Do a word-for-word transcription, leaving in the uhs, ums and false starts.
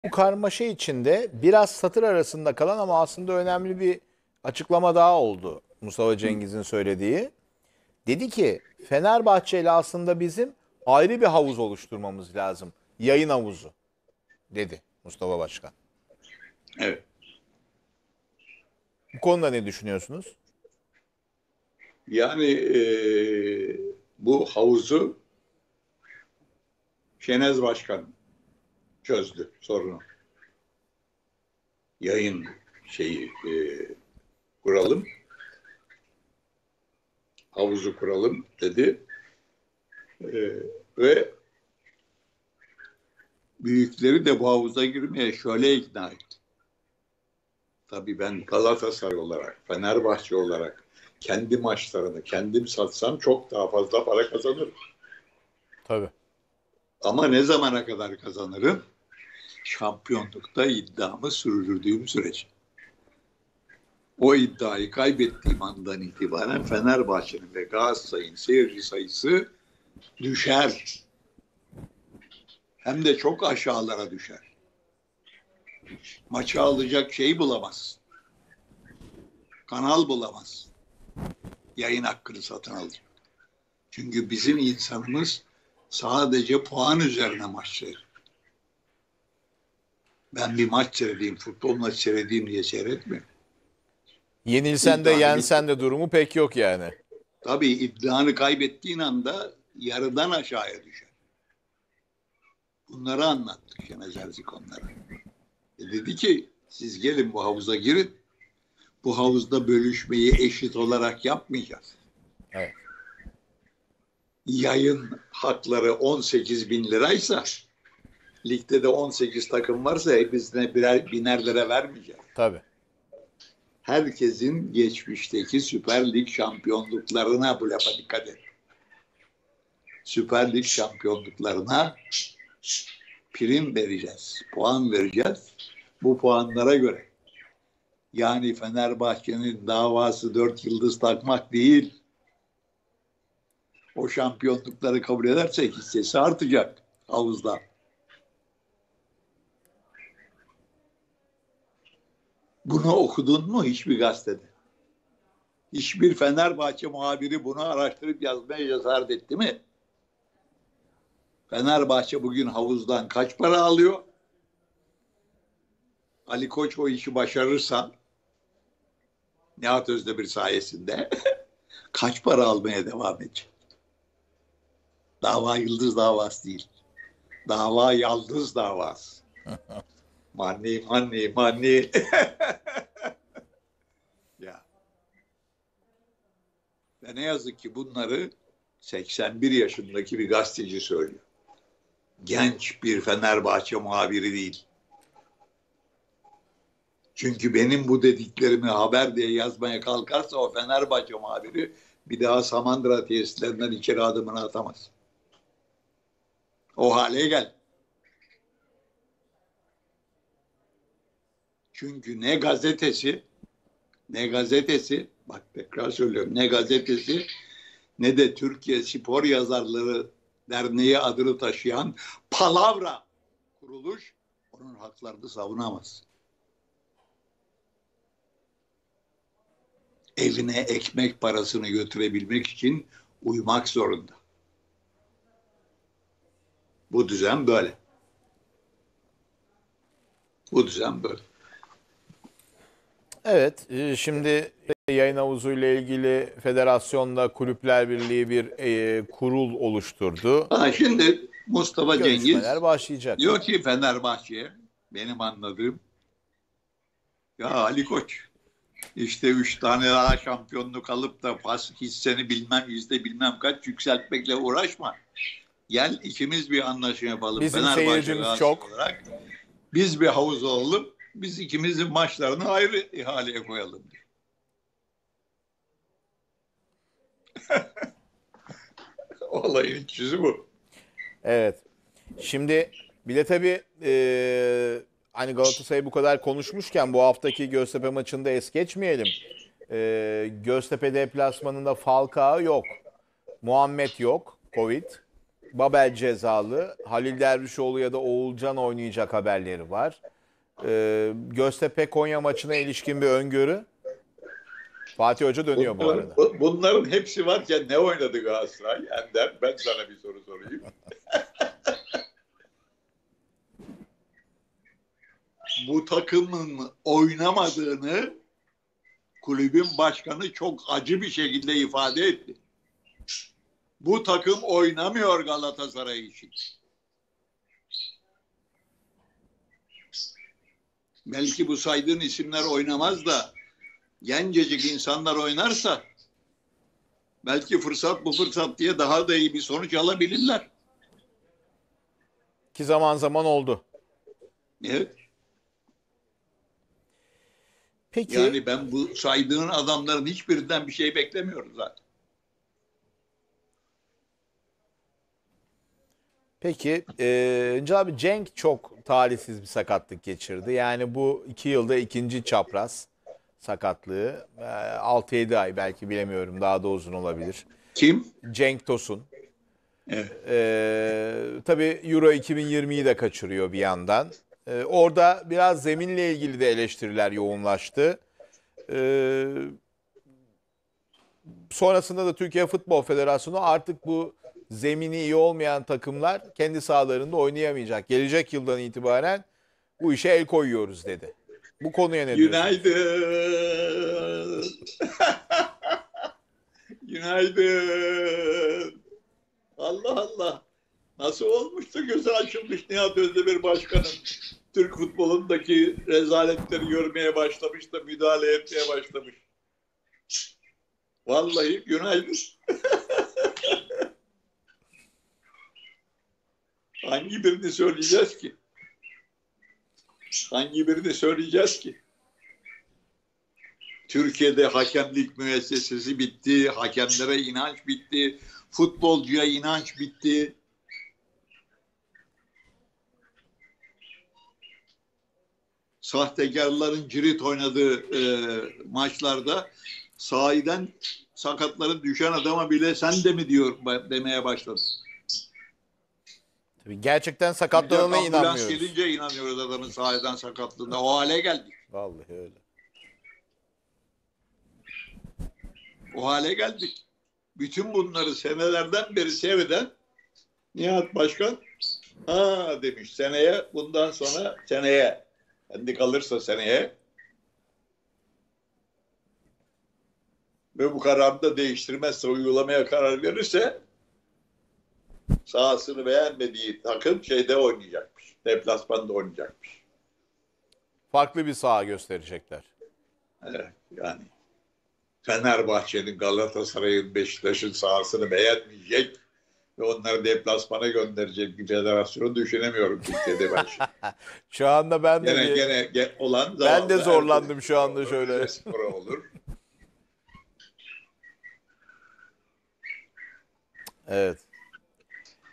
Bu karmaşa içinde biraz satır arasında kalan ama aslında önemli bir açıklama daha oldu Mustafa Cengiz'in söylediği. Dedi ki Fenerbahçe ile aslında bizim ayrı bir havuz oluşturmamız lazım. Yayın havuzu dedi Mustafa Başkan. Evet. Bu konuda ne düşünüyorsunuz? Yani e, bu havuzu Şenez Başkan çözdü sorunu. Yayın şeyi e, kuralım. Havuzu kuralım dedi. E, ve büyükleri de bu havuza girmeye şöyle ikna etti. Tabii ben Galatasaray olarak, Fenerbahçe olarak kendi maçlarını kendim satsam çok daha fazla para kazanırım. Tabii. Ama ne zamana kadar kazanırım? Şampiyonlukta iddiamı sürdürdüğüm sürece. O iddiayı kaybettiğim andan itibaren Fenerbahçe'nin ve Galatasaray'ın seyirci sayısı düşer. Hem de çok aşağılara düşer. Maçı alacak şey bulamaz. Kanal bulamaz. Yayın hakkını satın alacak. Çünkü bizim insanımız sadece puan üzerine maç seyredin. Ben bir maç seyredeyim, futbol maç seyredeyim diye seyretmiyorum. Yenilsen de yensen de durumu pek yok yani. Tabii iddianı kaybettiğin anda yarıdan aşağıya düşer. Bunları anlattık Şenez Erzikonlara. E dedi ki siz gelin bu havuza girin. Bu havuzda bölüşmeyi eşit olarak yapmayacağız. Evet. Yayın hakları on sekiz bin liraysa ligde de on sekiz takım varsa hepsine birer biner lira vermeyeceğiz. Tabii. Herkesin geçmişteki Süper Lig şampiyonluklarına bu lafa dikkat et. Süper Lig şampiyonluklarına prim vereceğiz, puan vereceğiz. Bu puanlara göre. Yani Fenerbahçe'nin davası dört yıldız takmak değil. O şampiyonlukları kabul ederse hissesi artacak havuzda. Bunu okudun mu hiçbir gazetede? Hiçbir Fenerbahçe muhabiri bunu araştırıp yazmaya cesaret etti mi? Fenerbahçe bugün havuzdan kaç para alıyor? Ali Koç o işi başarırsa Nihat Özdemir sayesinde kaç para almaya devam edecek? Dava yıldız davası değil. Dava yaldız davası. Manni, manni, manni. Ya. Ve ne yazık ki bunları seksen bir yaşındaki bir gazeteci söylüyor. Genç bir Fenerbahçe muhabiri değil. Çünkü benim bu dediklerimi haber diye yazmaya kalkarsa o Fenerbahçe muhabiri bir daha Samandıra tesislerinden içeri adımını atamaz. O hale gel. Çünkü ne gazetesi, ne gazetesi, bak tekrar söylüyorum, ne gazetesi ne de Türkiye Spor Yazarları Derneği adını taşıyan Palavra kuruluş onun haklarını savunamaz. Evine ekmek parasını götürebilmek için uymak zorunda. Bu düzen böyle. Bu düzen böyle. Evet, e, şimdi yayın havuzuyla ilgili Federasyonda Kulüpler Birliği bir e, kurul oluşturdu. Ha, şimdi Mustafa Cengiz Görüşmeler başlayacak. diyor ki Fenerbahçe'ye benim anladığım ya Ali Koç işte üç tane daha şampiyonluk alıp da pas hisseni bilmem yüzde bilmem kaç yükseltmekle uğraşma. Gel ikimiz bir anlaşma yapalım. Bizim Fenerbahçe seyircimiz çok. olarak biz bir havuz olalım. Biz ikimizin maçlarını ayrı ihaleye koyalım diyor. Olayın çözümü bu. Evet. Şimdi bir de tabii e, hani Galatasaray bu kadar konuşmuşken bu haftaki Göztepe maçında es geçmeyelim. E, Göztepe deplasmanında Falcao yok. Muhammed yok. Covid. Babel cezalı. Halil Dervişoğlu ya da Oğulcan oynayacak haberleri var. Ee, Göztepe Konya maçına ilişkin bir öngörü. Fatih Hoca dönüyor bu Bunların, arada. bu- bunların hepsi varken ne oynadı Galatasaray? Ender, ben sana bir soru sorayım. Bu takımın oynamadığını kulübün başkanı çok acı bir şekilde ifade etti. Bu takım oynamıyor Galatasaray için. Belki bu saydığın isimler oynamaz da gencecik insanlar oynarsa belki fırsat bu fırsat diye daha da iyi bir sonuç alabilirler. Ki zaman zaman oldu. Evet. Peki Yani ben bu saydığın adamların hiçbirinden bir şey beklemiyorum zaten. Peki e, İnce abi, Cenk çok talihsiz bir sakatlık geçirdi. Yani bu iki yılda ikinci çapraz sakatlığı. E, altı yedi ay belki, bilemiyorum, daha da uzun olabilir. Kim? Cenk Tosun. Evet. E, tabii Euro iki bin yirmiyi de kaçırıyor bir yandan. E, orada biraz zeminle ilgili de eleştiriler yoğunlaştı. E, sonrasında da Türkiye Futbol Federasyonu artık bu zemini iyi olmayan takımlar kendi sahalarında oynayamayacak. Gelecek yıldan itibaren bu işe el koyuyoruz dedi. Bu konuya ne diyorsunuz? Günaydın. Günaydın. Allah Allah. Nasıl olmuştu, gözü açılmış Nihat Özdemir Başkanım. Türk futbolundaki rezaletleri görmeye başlamış da müdahale etmeye başlamış. Vallahi günaydın. Hangi birini söyleyeceğiz ki? Hangi birini söyleyeceğiz ki? Türkiye'de hakemlik müessesesi bitti, hakemlere inanç bitti, futbolcuya inanç bitti. Sahtekarların cirit oynadığı e, maçlarda sahiden sakatları düşen adama bile sen de mi diyor demeye başladı. Tabii gerçekten sakatlanana Ambulans inanmıyoruz. gelince inanıyoruz adamın sahiden sakatlığına. O hale geldik. Vallahi öyle. O hale geldik. Bütün bunları senelerden beri seyreden Nihat Başkan, ha demiş, seneye, bundan sonra seneye, kendi kalırsa seneye ve bu kararı da değiştirmezse, uygulamaya karar verirse sahasını beğenmediği takım şeyde oynayacakmış. Deplasmanda oynayacakmış. Farklı bir saha gösterecekler. Evet, yani Fenerbahçe'nin, Galatasaray'ın, Beşiktaş'ın sahasını beğenmeyecek ve onları deplasmana gönderecek bir federasyonu düşünemiyorum Türkiye'de ben şimdi. Şu anda ben de Gene bir- gene ge- olan ben de zavallı zorlandım Ertuğrul şu anda olur, şöyle. Rizespor olur. Evet.